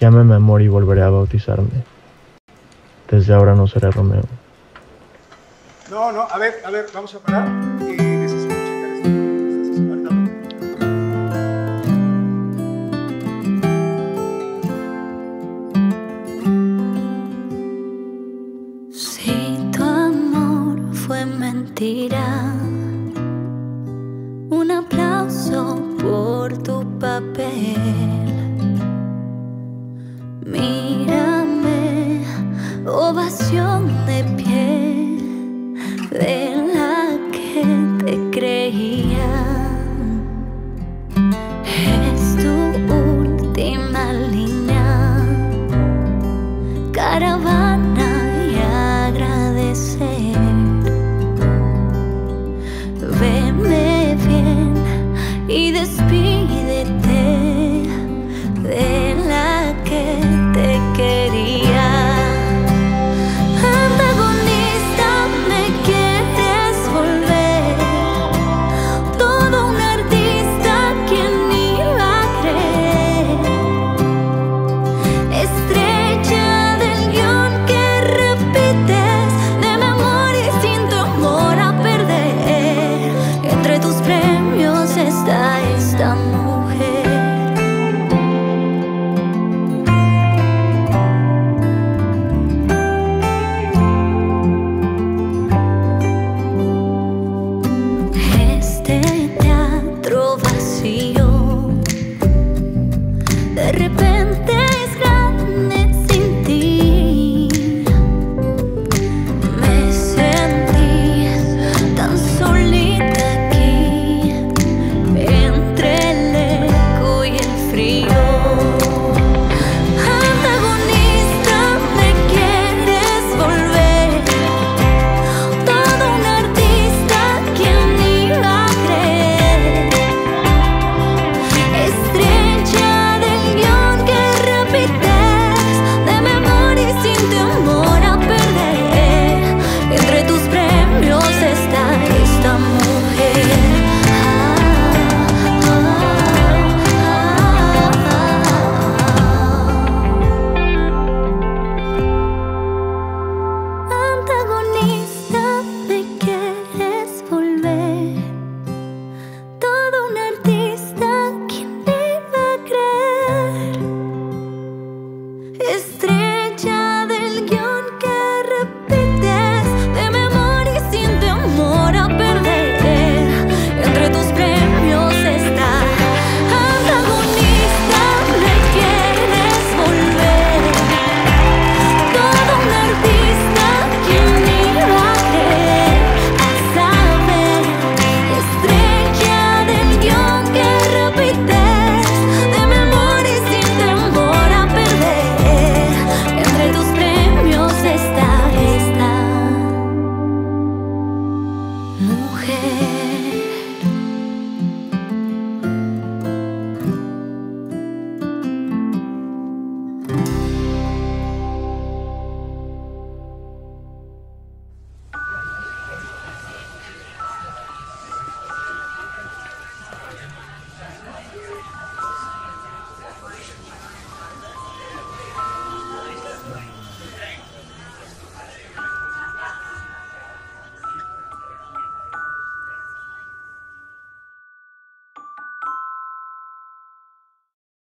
Llámeme amor y volveré a bautizarme. Desde ahora no seré Romeo. No, a ver, vamos a parar. Necesito checar esto. Si tu amor fue mentira, un aplauso por tu papel. Mírame, ovación de pie de la que te creía. Es tu última línea, caravana